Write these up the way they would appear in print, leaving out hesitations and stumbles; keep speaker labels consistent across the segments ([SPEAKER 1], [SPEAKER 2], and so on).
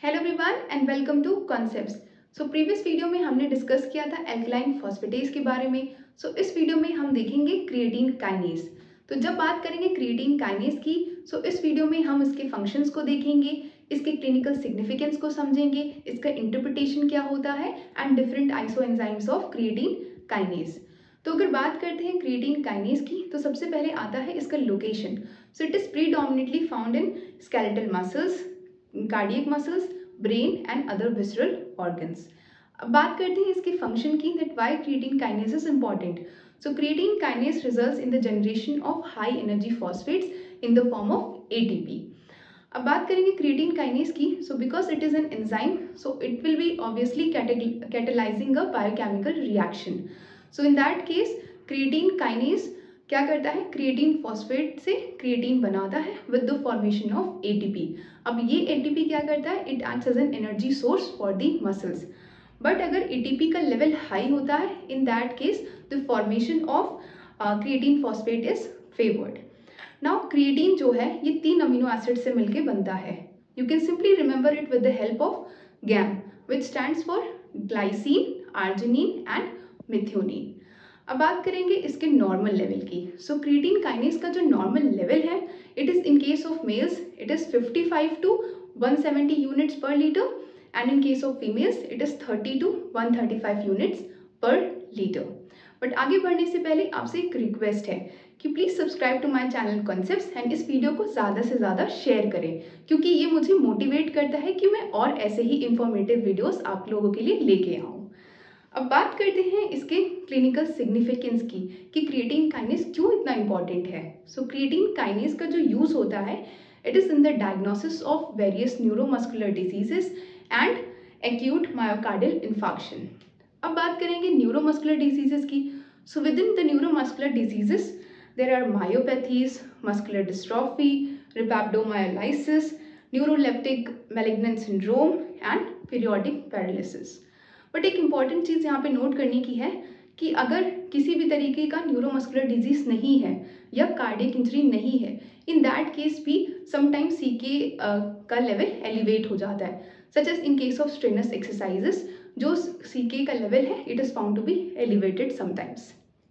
[SPEAKER 1] Hello everyone and welcome to concepts. So previous video में हमने discuss किया था एल्कलाइन फॉस्फेटेज के बारे में। इस वीडियो में हम देखेंगे क्रिएटिन काइनेज। तो जब बात करेंगे क्रिएटिन काइनेज की, इस वीडियो में हम इसके फंक्शंस को देखेंगे, इसके क्लिनिकल सिग्निफिकेंस को समझेंगे, इसका इंटरप्रिटेशन क्या होता है and different isoenzymes of creatine kinase. तो अगर बात करते हैं क्रिएटिन काइनेज की, तो सबसे पहले आता है इसका location. It is predominantly found in skeletal muscles, cardiac muscles, brain and other visceral organs. अब बात करते हैं इसके फंक्शन की, that why creatine kinase is important. Creatine kinase results in the generation of high energy phosphates in the form of ATP. अब बात करेंगे creatine kinase की, because it is an enzyme, it will be obviously catalysing a biochemical reaction. In that case creatine kinase क्या करता है, creatine phosphate से creatine बनाता है with the formation of ATP. अब ये एटीपी क्या करता है, it acts as an energy source for the muscles. But अगर एटीपी का लेवल हाई होता है, in that case the formation of creatine phosphate is favoured. Now creatine जो है ये 3 अमीनो एसिड से मिलके बनता है। You can simply remember it with the help of GAM, which stands for glycine, arginine and methionine. अब बात करेंगे इसके नॉर्मल लेवल की। क्रिएटिन काइनेज का जो नॉर्मल लेवल है, it is in case of males it is 55 to 170 units per litre and in case of females it is 30 to 135 units per litre. But आगे बढ़ने से पहले आपसे एक रिक्वेस्ट है कि please subscribe to my channel concepts and इस video को ज़्यादा से ज़्यादा शेयर करें, क्योंकि ये मुझे मोटिवेट करता है कि मैं और ऐसे ही इंफॉर्मेटिव वीडियोस आप लोगों के लिए लेके आऊँ। अब बात करते हैं इसके क्लिनिकल सिग्निफिकेंस की कि क्रिएटिन काइनेज क्यों इतना इंपॉर्टेंट है। क्रिएटिन काइनेज का जो यूज़ होता है, it is in the diagnosis of various neuromuscular diseases and acute myocardial infarction. अब बात करेंगे न्यूरोमस्कुलर डिजीजेस की। Within the neuromuscular diseases there are myopathies, muscular dystrophy, rhabdomyolysis, neuroleptic malignant syndrome and periodic paralysis. But एक important चीज़ यहाँ पे note करने की है कि अगर किसी भी तरीके का न्यूरोमस्कुलर डिजीज नहीं है या कार्डियक इंजरी नहीं है, इन दैट केस भी समटाइम्स सीके का लेवल एलिवेट हो जाता है, such as in case of strenuous exercises जो सीके का लेवल है it is found to be elevated sometimes.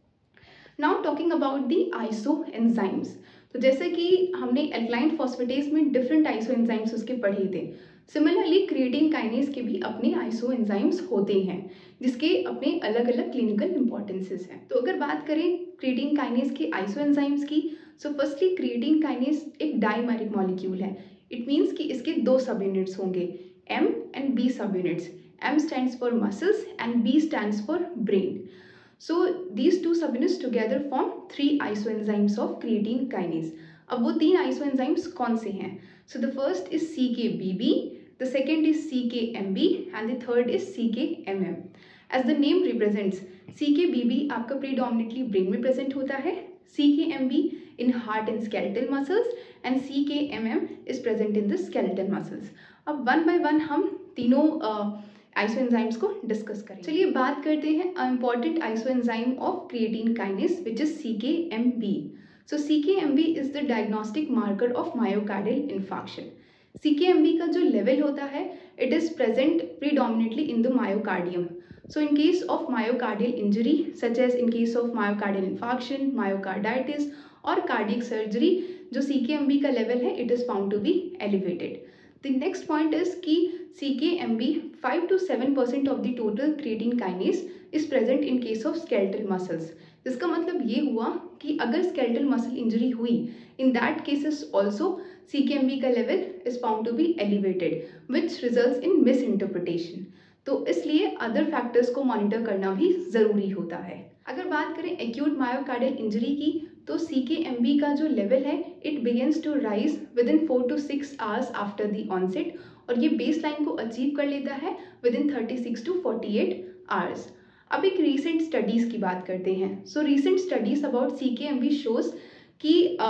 [SPEAKER 1] Now talking about the iso enzymes. तो जैसे कि हमने एल्कलाइन फॉस्फेटेज में डिफरेंट आइसो एंजाइम्स उसके पढ़े थे, सिमिलरली क्रिएटिन काइनेज के भी अपने आइसो एंजाइम्स होते हैं जिसके अपने अलग अलग क्लिनिकल इंपॉर्टेंसेस हैं। तो अगर बात करें क्रिएटिन काइनेज के आइसो एंजाइम्स की, फर्स्टली क्रिएटिन काइनेज एक डाइमेरिक मॉलिक्यूल है। इट मीन्स कि इसके 2 सब यूनिट्स होंगे, M and B subunits. M stands for muscles and B stands for brain. These two subunits together form 3 isoenzymes of creatine kinase. अब वो 3 isoenzymes कौन से हैं? The first is CKBB, the second is CKMB and the third is CKMM. As the name represents, CKBB आपका predominantly brain में present होता है, CKMB in heart and skeletal muscles and CKMM is present in the skeletal muscles. अब one by one हम तीनों आइसोएंजाइम्स को discuss करें। चलिए बात करते हैं important isoenzyme of creatine kinase which is CKMB। CKMB is the diagnostic marker of myocardial infarction. CKMB का जो लेवल होता है it is present predominantly in the myocardium. In case of myocardial injury such as in case of myocardial infarction, myocarditis और cardiac surgery, जो CKMB का level है it is found to be elevated. The next point is कि CKMB 5 to 7% of the total creatine kinase is present in case of skeletal muscles. जिसका मतलब ये हुआ कि अगर skeletal muscle injury हुई, in that cases also CKMB का level is found to be elevated, which results in misinterpretation. तो इसलिए अदर फैक्टर्स को मॉनिटर करना भी ज़रूरी होता है। अगर बात करें एक्यूट मायोकार्डियल इंजरी की, तो CKMB का जो लेवल है it begins to rise within 4 to 6 hours after the onset, और ये बेस लाइन को अचीव कर लेता है विद इन 36 to 48 आवर्स। अब एक रीसेंट स्टडीज़ की बात करते हैं। Recent studies about CKMB shows कि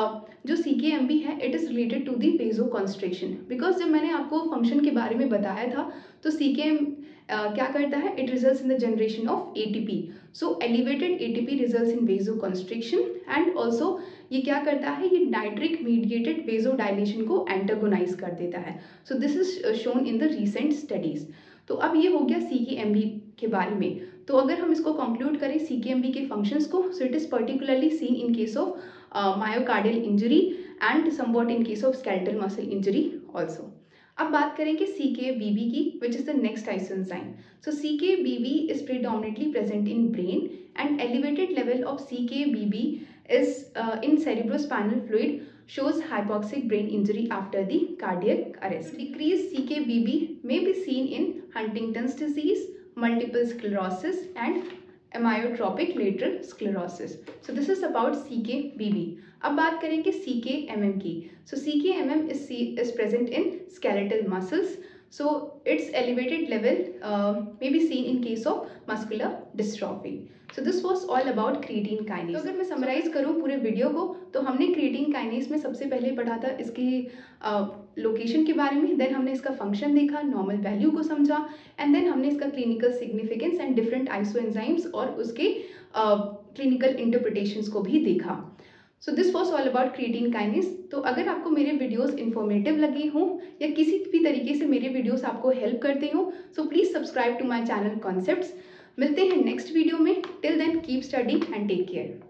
[SPEAKER 1] जो CKMB है it is related to the vasoconstriction, because जब मैंने आपको फंक्शन के बारे में बताया था तो CKM क्या करता है, it results in the generation of ATP. So elevated ATP results in vasoconstriction and also ये क्या करता है, ये नाइट्रिक मीडिएटेड वेजो डायलेशन को एंटागोनाइज कर देता है. So this is shown in the recent studies. तो अब ये हो गया CKMB के बारे में. तो अगर हम इसको कंक्लूड करें CKMB के फंक्शंस को, so it is particularly seen in case of myocardial injury and somewhat in case of skeletal muscle injury also. अब बात करेंगे CKBB की, which is the next isoenzyme. So CKBB is predominantly present in brain and elevated level of CKBB is in cerebrospinal fluid shows hypoxic brain injury after the cardiac arrest. Decreased CKBB may be seen in Huntington's disease, multiple sclerosis and amyotrophic lateral sclerosis. So this is about CKBB. अब बात करेंगे CKMM की. So CKMM is present in skeletal muscles. So its elevated level may be seen in case of muscular dystrophy. So this was all about creatine kinase. तो अगर मैं summarise करूँ पूरे video को, तो हमने क्रिएटिन काइनेज में सबसे पहले पढ़ा था इसकी लोकेशन के बारे में, देन हमने इसका फंक्शन देखा, नॉर्मल वैल्यू को समझा, एंड देन हमने इसका clinical significance and different isoenzymes और उसके क्लिनिकल इंटरप्रिटेशंस को भी देखा. So this was all about creatine kinase. तो अगर आपको मेरे वीडियोस इन्फॉर्मेटिव लगे हों या किसी भी तरीके से मेरे वीडियोस आपको हेल्प करते हों, so please subscribe to my channel concepts. मिलते हैं नेक्स्ट वीडियो में. Till then keep study and take care.